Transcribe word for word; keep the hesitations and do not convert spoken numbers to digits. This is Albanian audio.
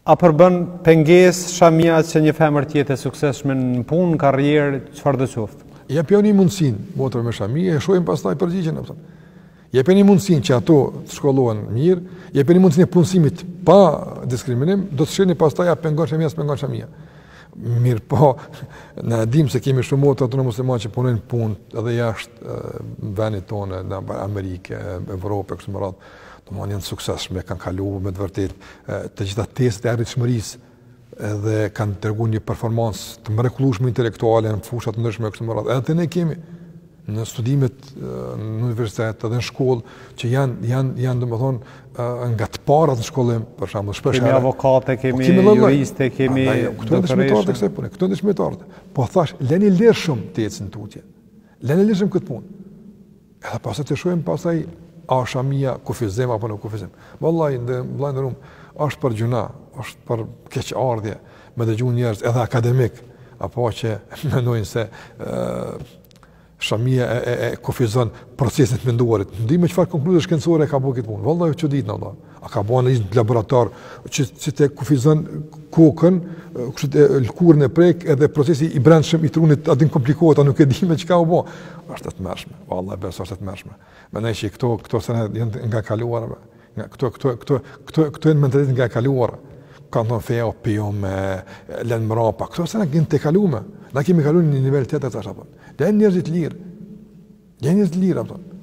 A përbën pengesë shamia që një femër tjetë e suksesshme në punë, karrierë, çfarë do qoftë? Jepjoni mundësinë motrave me shamia, e shohim pastaj përgjigjen apo. Jepjoni mundësinë që ato të shkollohen mirë, jepjoni mundësinë e punësimit pa diskriminim, do të shihni pastaj a pengon shamia, s'pengon shamia. Mirë po, ne dim se kemi shumë motra të muslimanë që punojnë punë edhe jashtë vendit tonë, në Amerikë, Evropë, kështu me radhë. Domthonë janë suksesshme, kanë kaluar me të vërtetë të gjitha testet e arritshmërisë edhe kanë treguar një performancë të mrekullueshme intelektuale në fusha të ndryshme kështu me radhë. Edhe ne kemi në studimet në universitet edhe në shkollë që janë janë janë domethënë nga të parat në shkollim, për shembull, shpesh kemi avokate, kemi juriste, kemi doktorë, këtu këtu janë shmetarë. Po thash, lëni lirshëm të ecën tutje. Lëni lirshëm këtë punë. Edhe pastaj të shohim pastaj a shamia kufizim apo nuk kufizim. Vallahi në vllajërum është për gjuna, është për keqardhje, me dëgjuar njerëz edhe akademik apo që mendojnë se ë shamia e, e, e kufizon procesin të menduarit. Ndimë çfarë konkludë shkencore ka bëu këtë punë. Vallahi çudit në Allah. A ka bëu në laborator që si të kufizon kokën, kështu të lkurën e prek edhe procesi i brendshëm i trunit atë komplikohet, a nuk e di me çka u bë. Është të mërshme. Vallahi besoj është të mërshme. Mendoj që këto këto sene janë nga kaluara, nga këto këto këto këto këto janë mentalitet nga kaluara. Kanë thonë feja opio me lënë mrapa. Këto sene janë të kaluara. Na kemi kaluar në një nivel tjetër tash apo. Dhe njerëzit lirë. Janë njerëz të lirë apo.